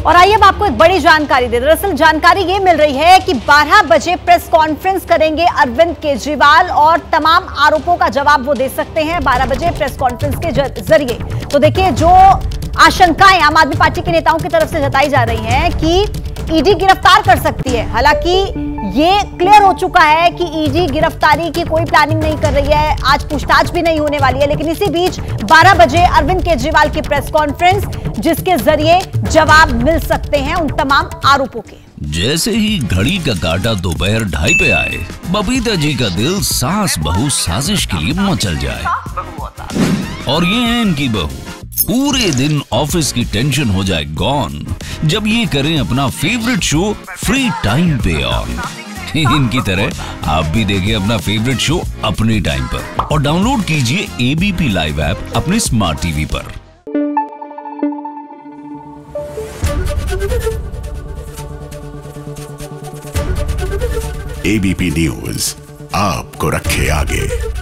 और आइए अब आपको एक बड़ी जानकारी दे। दरअसल जानकारी ये मिल रही है कि 12 बजे प्रेस कॉन्फ्रेंस करेंगे अरविंद केजरीवाल और तमाम आरोपों का जवाब वो दे सकते हैं 12 बजे प्रेस कॉन्फ्रेंस के जरिए। तो देखिए, जो आशंकाएं आम आदमी पार्टी के नेताओं की तरफ से जताई जा रही हैं कि ईडी गिरफ्तार कर सकती है, हालांकि ये क्लियर हो चुका है कि ईडी गिरफ्तारी की कोई प्लानिंग नहीं कर रही है, आज पूछताछ भी नहीं होने वाली है। लेकिन इसी बीच 12 बजे अरविंद केजरीवाल की प्रेस कॉन्फ्रेंस, जिसके जरिए जवाब मिल सकते हैं उन तमाम आरोपों के। जैसे ही घड़ी का काटा दोपहर 2:30 पे आए, बबीता जी का दिल सास बहू साजिश के लिए मचल जाए। और ये है इनकी बहू, पूरे दिन ऑफिस की टेंशन हो जाए गॉन जब ये करें अपना फेवरेट शो फ्री टाइम पे ऑन। इनकी तरह आप भी देखिए अपना फेवरेट शो अपने टाइम पर और डाउनलोड कीजिए एबीपी लाइव ऐप अपने स्मार्ट टीवी पर। एबीपी न्यूज आपको रखे आगे।